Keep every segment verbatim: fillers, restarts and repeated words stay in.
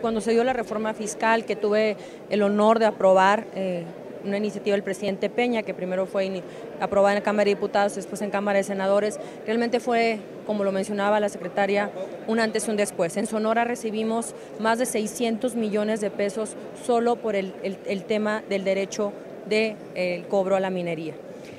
cuando se dio la reforma fiscal, que tuve el honor de aprobar eh, una iniciativa del presidente Peña, que primero fue aprobada en la Cámara de Diputados, después en Cámara de Senadores, realmente fue, como lo mencionaba la secretaria, un antes y un después. En Sonora recibimos más de seiscientos millones de pesos solo por el, el, el tema del derecho del de, cobro a la minería.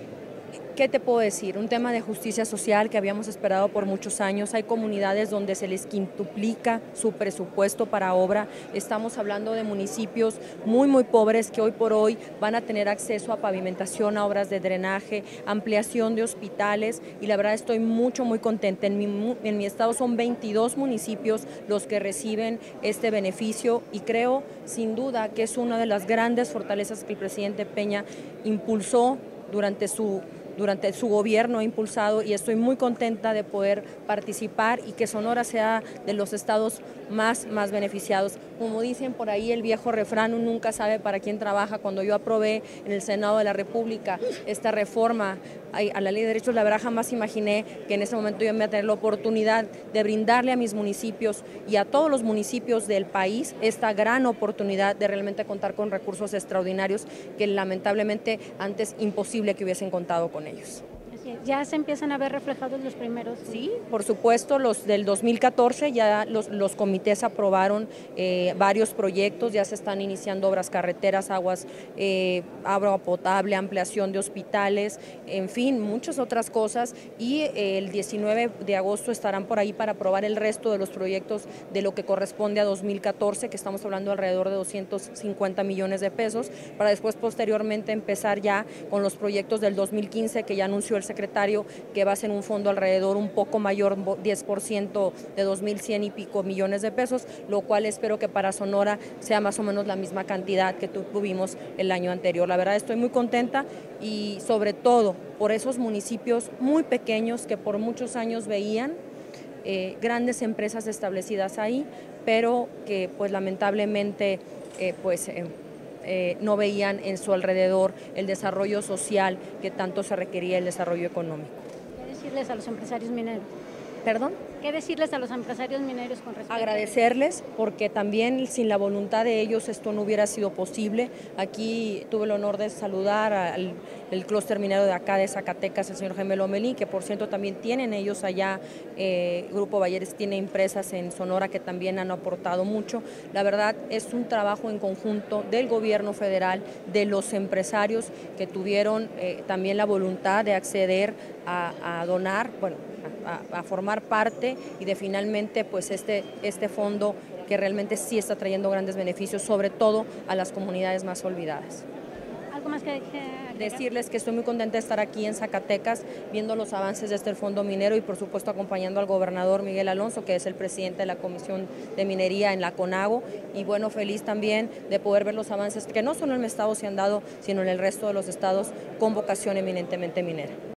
¿Qué te puedo decir? Un tema de justicia social que habíamos esperado por muchos años. Hay comunidades donde se les quintuplica su presupuesto para obra. Estamos hablando de municipios muy, muy pobres que hoy por hoy van a tener acceso a pavimentación, a obras de drenaje, ampliación de hospitales, y la verdad estoy mucho, muy contenta. En mi, en mi estado son veintidós municipios los que reciben este beneficio, y creo sin duda que es una de las grandes fortalezas que el presidente Peña impulsó durante su durante su gobierno ha impulsado, y estoy muy contenta de poder participar y que Sonora sea de los estados más, más beneficiados. Como dicen por ahí el viejo refrán, uno nunca sabe para quién trabaja. Cuando yo aprobé en el Senado de la República esta reforma a la Ley de Derechos, la verdad jamás imaginé que en ese momento yo me iba a tener la oportunidad de brindarle a mis municipios y a todos los municipios del país esta gran oportunidad de realmente contar con recursos extraordinarios que lamentablemente antes imposible que hubiesen contado con ellos. Ya se empiezan a ver reflejados los primeros. Sí, por supuesto, los del dos mil catorce ya los, los comités aprobaron eh, varios proyectos, ya se están iniciando obras carreteras, aguas, eh, agua potable, ampliación de hospitales, en fin, muchas otras cosas, y eh, el diecinueve de agosto estarán por ahí para aprobar el resto de los proyectos de lo que corresponde a dos mil catorce, que estamos hablando alrededor de doscientos cincuenta millones de pesos, para después posteriormente empezar ya con los proyectos del dos mil quince, que ya anunció el secretario secretario, que va a ser un fondo alrededor un poco mayor, diez por ciento de dos mil cien y pico millones de pesos, lo cual espero que para Sonora sea más o menos la misma cantidad que tuvimos el año anterior. La verdad estoy muy contenta, y sobre todo por esos municipios muy pequeños que por muchos años veían eh, grandes empresas establecidas ahí, pero que pues lamentablemente eh, pues eh, Eh, no veían en su alrededor el desarrollo social que tanto se requería, el desarrollo económico. ¿Qué decirles a los empresarios mineros? ¿Perdón? ¿Qué decirles a los empresarios mineros con respecto? Agradecerles, porque también sin la voluntad de ellos esto no hubiera sido posible. Aquí tuve el honor de saludar al el clúster minero de acá de Zacatecas, el señor Jaime Lomelí, que por cierto también tienen ellos allá, eh, Grupo Bayeres tiene empresas en Sonora que también han aportado mucho. La verdad es un trabajo en conjunto del gobierno federal, de los empresarios que tuvieron eh, también la voluntad de acceder a, a donar, bueno, a, a formar parte, y de finalmente pues este, este fondo que realmente sí está trayendo grandes beneficios, sobre todo a las comunidades más olvidadas. ¿Algo más que, que Decirles que estoy muy contenta de estar aquí en Zacatecas viendo los avances de este fondo minero, y por supuesto acompañando al gobernador Miguel Alonso, que es el presidente de la Comisión de Minería en la CONAGO, y bueno, feliz también de poder ver los avances que no solo en mi estado se han dado, sino en el resto de los estados con vocación eminentemente minera.